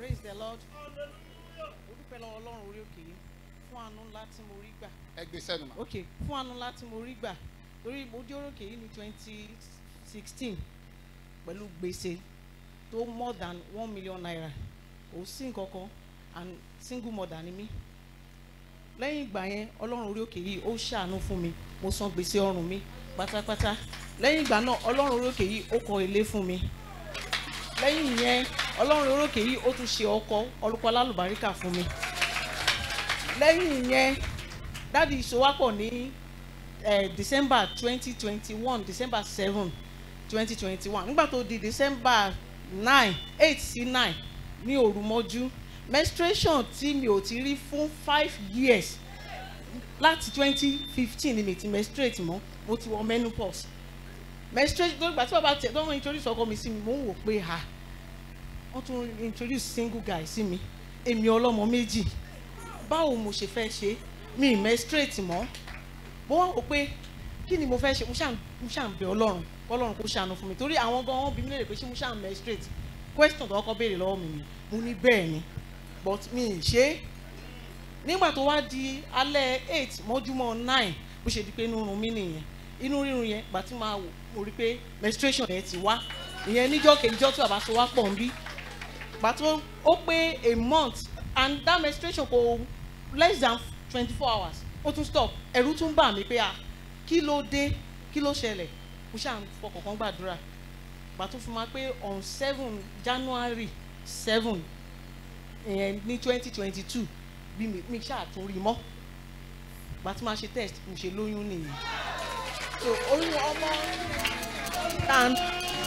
Praise the Lord. Olúpẹ́ lọ́wọ́ Ọlọ́run orí òkè yìí fún àánú ńlá tí mo rí gbà. Ẹgbẹ́ sẹ́nu ma. Okay, fún àánú ńlá tí mo rí gbà. Torí mo dé orí òkè yìí ní 2016 pẹ̀lú gbèsè tó more than 1 million naira. Kò sí nǹkan kan and single mother ni mí. Lẹ́yìn ìgbà yẹn Ọlọ́run orí òkè yìí ó ṣàánú fún mi. Mo san gbèsè ọrùn mi pátápátá. Lẹ́yìn ìgbà náà Ọlọ́run orí òkè yìí ó kọ́ ilé fún mi. Lẹ́yìn yẹn Ọlọ́run orí òkè yìí ó tún ṣe ọkọ alálùbáríkà fún mi. Lẹ́yìn yẹn dáàdi ìṣòwápọ̀ ní December 2021 December 7 2021 nígbà tó di December 8 sí 9 ní òru mọ́jú menstruation tí mi ò ti rí fún 5 years láti 2015 ni mi ti menstruate mọ́ mo ti wọ menopause menstruation tó gbà tí bàbá tẹ̀ tó ń introduce ọkọ mi sí mi mo ń wò pé wọ́n tún introduce single guy sí mi èmi ọlọ́mọ méjì báwo mo ṣe fẹ́ ṣe mi menstruate mọ́ mo wá wò pé kí ni mo fẹ́ ṣe mo ṣàn bẹ̀ Ọlọ́run k'Ọlọ́run kó ṣàánú fún mi torí àwọn gan wọ́n bí mi léèrè pé ṣé mo ṣàn menstruate question tó kọ́kọ́ béèrè lọ́wọ́ mi ni mo ní bẹ́ẹ̀ ni but mi ì ṣe nígbà tó wá di alẹ́ 8 mọ́júmọ́ 9 bó ṣe di pé inú run mí nìyẹn inú rírun yẹn gbà tí máa wò mo rí pé menstruation yẹn ti wá ìyẹn níjọ́ kejìjọ́ tí bàbá tó wá pọ̀ ń bí gbà tó ó pé a month and that menstruation kò less than 24 hours ó tún stop ẹ̀rù tún bà mí pé kí ló dé kí ló ṣẹlẹ̀ mo ṣáà ń fọkàn gbàdúrà gbà tó fi máa pé on 7 January 7 ní 2022 bí mi ṣáà tún rí mọ́ gbà tí máa ṣe test mo ṣe lóyún nìyí so oyún ọmọ and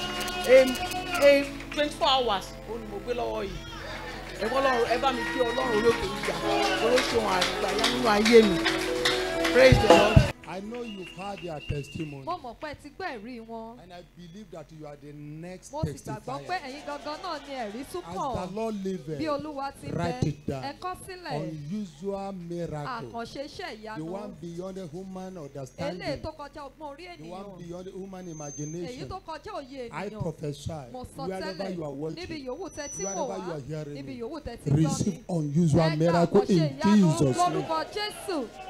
24 hours ó ní mo gbé lọ́wọ́ yìí ẹ bá mi kí Ọlọ́run olókè ìgbà olóṣèlú àgbà yá nínú ayé mi. Praise the Lord. I know you've heard their testimony. Mo mọ̀ pé ti gbọ́ ẹ̀rí wọn. And I believe that you are the next Mo sì gbàgbọ́ pé ẹ̀yin gangan náà ni ẹ̀rí tún kàn. As the Lord liveth, bí Olúwa ti bẹ, write it down. ẹ kọ sílẹ̀. Unusual miracle. Àkànṣe iṣẹ́ ìyanu. The one beyond the human understanding. Eléyìí tó kọjá ọgbọ́n orí ènìyàn. The one beyond the human imagination. Èyí tó kọjá òye ènìyàn. I prophesy. Mo sọ wherever you are tẹ́lẹ̀ watching, níbi yòówù tẹ́ tí wò wherever wá, you are hearing níbi me, yòówù tẹ́ tí gbọ́ mi. receive unusual miracle in Jesus' name. Lórúkọ Jésù.